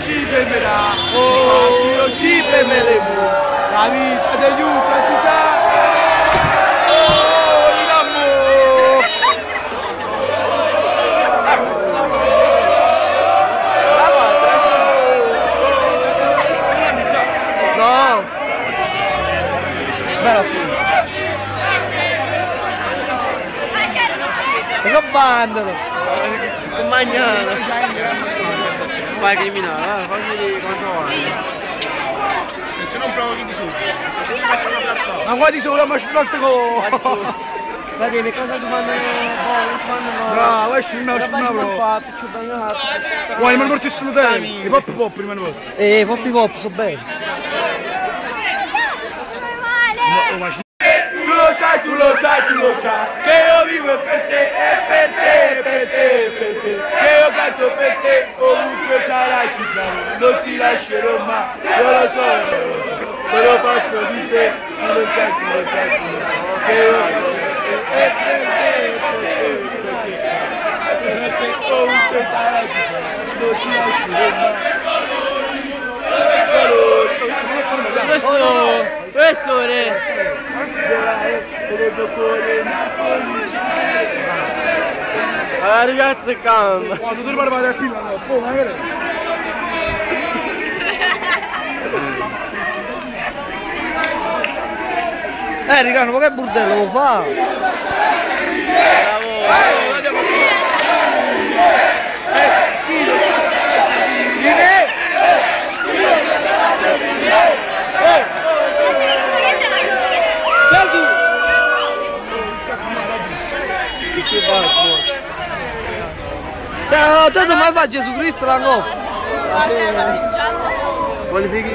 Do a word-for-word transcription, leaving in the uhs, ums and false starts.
ci fermerà, oh, non ci fermeremo. La vita degli ultra si sa. Oh, l'amore. No. Bella fine. E che bandano? Che magnano. Vai criminale, eh? Fammi vedere quanto vai. Se non provochi di subito. Ma guardi solo, ma ci porta con... Vedi, le cose si fanno buone, si fanno buone. Bravo, questo non è una prova. Vuoi, ma non porti solo te? I pop pop prima di volta. Eh, pop pop, so bene. Tu lo sai, tu lo sai, tu lo sai, che io vivo per te, e per te, per te, per te, che io canto per te, ovunque sarai ci sarai, non ti lascerò mai, io lo so, io lo so, se lo faccio di te, tu lo sai, tu lo sai, tu lo sai, che io canto per te, e per te, per te, per te, ovunque sarai ci sarai, non ti lascerò mai. Questo, questo è la ragazza è calma. Quando tu parli del pilla, no, poi magari. Eh, raga, ma che bordello lo fa? Ciao, te mai fa Gesù Cristo la coppa? Ma sei fatto in giallo?